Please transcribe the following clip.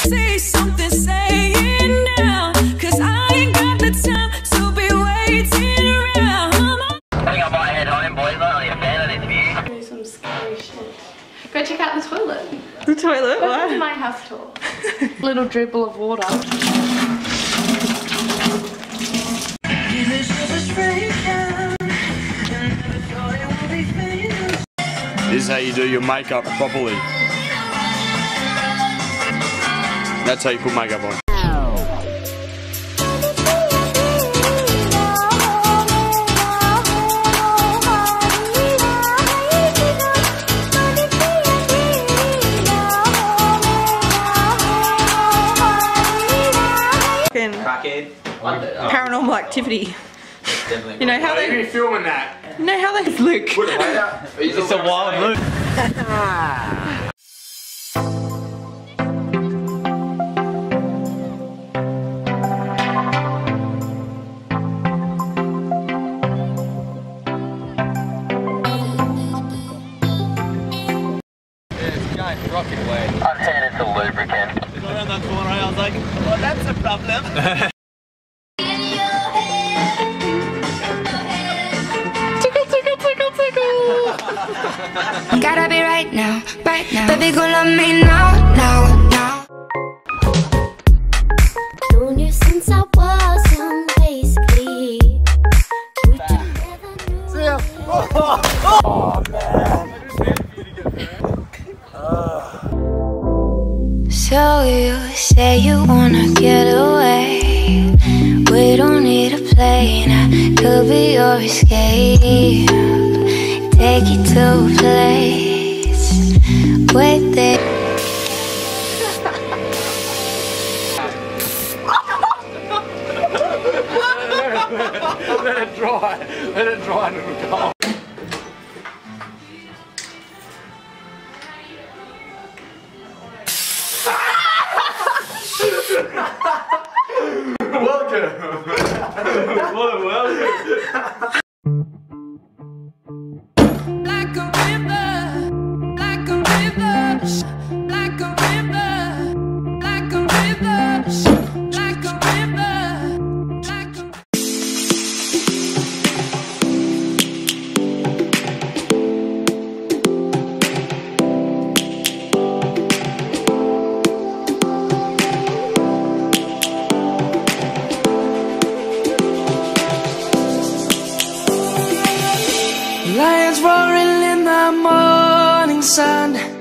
Say something, say it now, 'cause I ain't got the time to be waiting around. I think I might head home, boys. I'm not really a fan of this view. Do some scary shit. Go check out the toilet. The toilet? Welcome to my house tour. Little dribble of water. This is how you do your makeup properly. That's how you put makeup on. Paranormal Activity. You know how they filming that? You know how they look. It's a wild look. Rocket away. I'm headed to lubricant. Around that corner, I was like, well, that's a problem. Tickle, tickle, tickle, tickle. Gotta be right now, right now. Baby, go love me now, now, now. Known you since I was young, basically. Oh, man. So you say you wanna get away. We don't need a plane, I could be your escape. Take you to a place where they Let it dry. Let it dry and it'll go. Welcome! Welcome! Like a river, like a river, like a river, like a river, like a river, like a Lions roaring in the morning sun.